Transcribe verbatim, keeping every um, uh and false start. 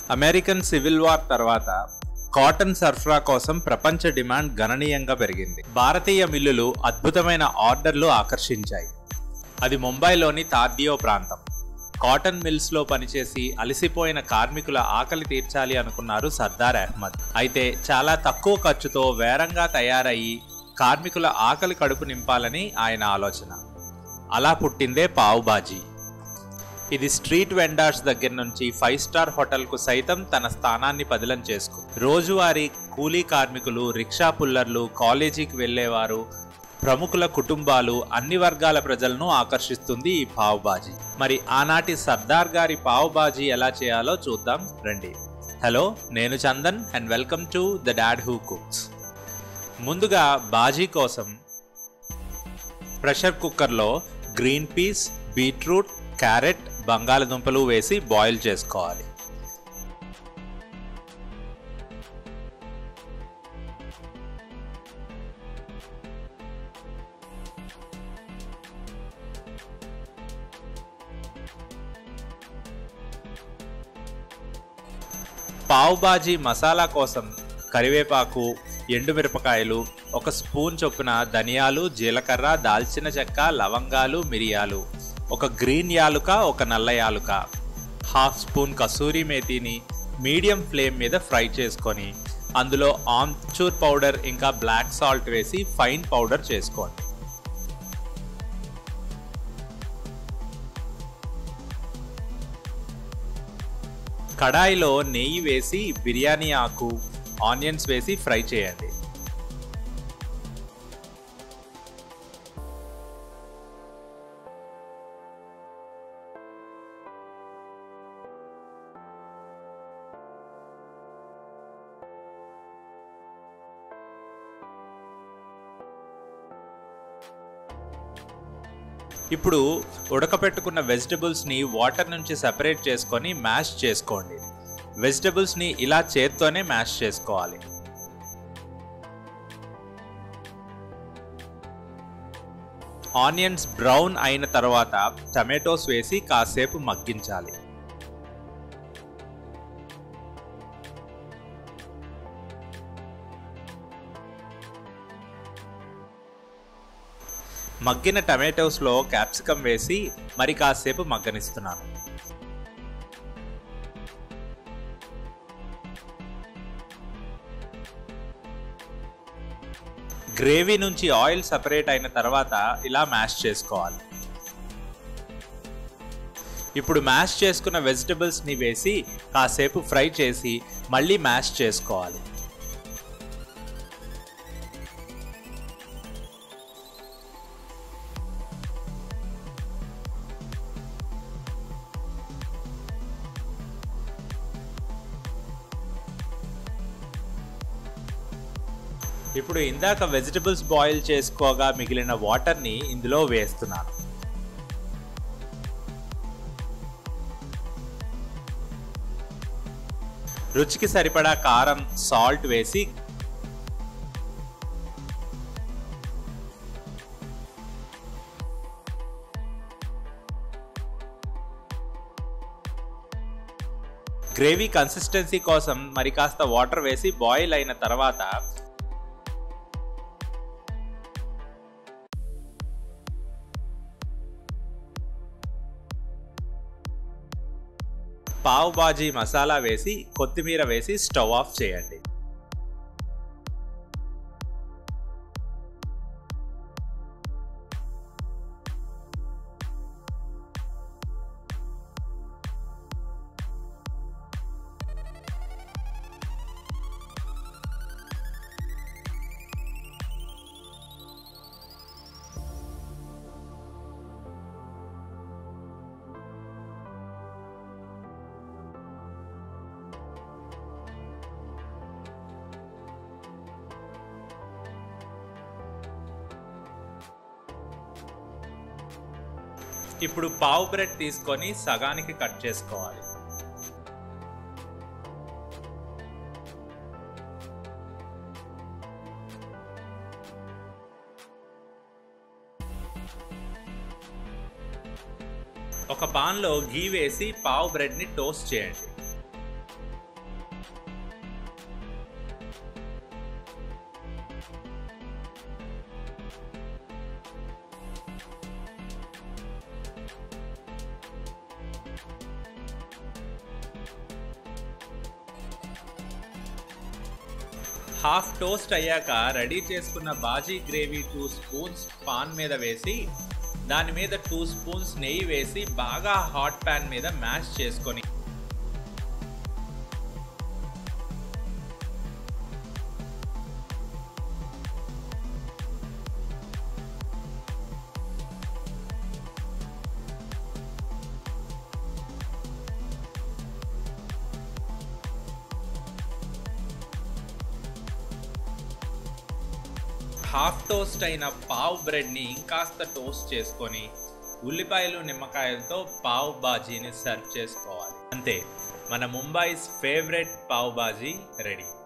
American civil war తర్వాత cotton సరఫరా కోసం ప్రపంచ డిమాండ్ గణనీయంగా పెరిగింది. భారతీయ మిల్లులు అద్భుతమైన ఆర్డర్లు ఆకర్షించాయి. అది ముంబైలోని తార్డియో ప్రాంతం. కాటన్ మిల్స్లో పనిచేసి అలసిపోయిన కార్మికుల ఆకలి తీర్చాలి అనుకున్నారు సర్దార్ అహ్మద్. అయితే చాలా తక్కువ ఖర్చుతో వేరంగా తయారయ్యి కార్మికుల ఆకలి కడుపు నింపాలని ఆయన ఆలోచన. అలా పుట్టిందే పావ్ బాజీ. ఇది స్ట్రీట్ వెండర్స్ దగ్గర నుంచి ఫైవ్ స్టార్ హోటల్కు సైతం తన స్థానాన్ని పదిలం చేసుకుంది. రోజువారీ కూలీ కార్మికులు, రిక్షా పుల్లర్లు, కాలేజీకి వెళ్లేవారు, ప్రముఖుల కుటుంబాలు, అన్ని వర్గాల ప్రజలను ఆకర్షిస్తుంది ఈ పావ్ బాజీ. మరి ఆనాటి సర్దార్ గారి పావ్ బాజీ ఎలా చేయాలో చూద్దాం రండి. హలో, నేను Chandan and welcome to the dad who cooks. ముందుగా బాజీ కోసం ప్రెషర్ కుక్కర్లో గ్రీన్ పీస్, బీట్రూట్, క్యారెట్, బంగాళదుంపలు వేసి బాయిల్ చేసుకోవాలి. పావ్ బాజీ మసాలా కోసం కరివేపాకు, ఎండుమిరపకాయలు, ఒక స్పూన్ చొప్పున ధనియాలు, జీలకర్ర, దాల్చిన చెక్క, లవంగాలు, మిరియాలు, ఒక గ్రీన్ యాలుక, ఒక నల్ల యాలుక, హాఫ్ స్పూన్ కసూరి మేతిని మీడియం ఫ్లేమ్ మీద ఫ్రై చేసుకొని అందులో ఆమ్చూర్ పౌడర్ ఇంకా బ్లాక్ సాల్ట్ వేసి ఫైన్ పౌడర్ చేసుకోండి. కడాయిలో నెయ్యి వేసి బిర్యానీ ఆకు, ఆనియన్స్ వేసి ఫ్రై చేయండి. ఇప్పుడు ఉడకపెట్టుకున్న వెజిటబుల్స్ని వాటర్ నుంచి సెపరేట్ చేసుకొని మ్యాష్ చేసుకోండి. వెజిటబుల్స్ని ఇలా చేత్తోనే మ్యాష్ చేసుకోవాలి. ఆనియన్స్ బ్రౌన్ అయిన తర్వాత టమాటోస్ వేసి కాసేపు మగ్గించాలి. మగ్గిన టమాటోస్లో క్యాప్సికమ్ వేసి మరి కాసేపు మగ్గనిస్తున్నాను. గ్రేవీ నుంచి ఆయిల్ సెపరేట్ అయిన తర్వాత ఇలా మ్యాష్ చేసుకోవాలి. ఇప్పుడు మ్యాష్ చేసుకున్న వెజిటబుల్స్ని వేసి కాసేపు ఫ్రై చేసి మళ్ళీ మ్యాష్ చేసుకోవాలి. ఇప్పుడు ఇందాక వెజిటబుల్స్ బాయిల్ చేసుకోగా మిగిలిన వాటర్ని ఇందులో వేస్తున్నాను. రుచికి సరిపడా కారం, సాల్ట్ వేసి గ్రేవీ కన్సిస్టెన్సీ కోసం మరి కాస్త వాటర్ వేసి బాయిల్ అయిన తర్వాత పావ్ బాజీ మసాలా వేసి కొత్తిమీర వేసి స్టవ్ ఆఫ్ చేయండి. ఇప్పుడు పావ్ బ్రెడ్ తీసుకొని సగానికి కట్ చేసుకోవాలి. ఒక పాన్ లో ఘీ వేసి పావ్ బ్రెడ్ ని టోస్ట్ చేయండి. హాఫ్ టోస్ట్ అయ్యాక రెడీ చేసుకున్న bhaji gravy two spoons pan మీద వేసి దాని మీద టూ స్పూన్స్ నెయ్యి వేసి బాగా హాట్ ప్యాన్ మీద మ్యాష్ చేసుకొని హాఫ్ టోస్ట్ అయిన పావ్ బ్రెడ్ని ఇంకాస్త టోస్ట్ చేసుకొని ఉల్లిపాయలు నిమ్మకాయలతో పావ్ బాజీని సర్వ్ చేసుకోవాలి. అంతే, మన ముంబైస్ ఫేవరెట్ పావ్ బాజీ రెడీ.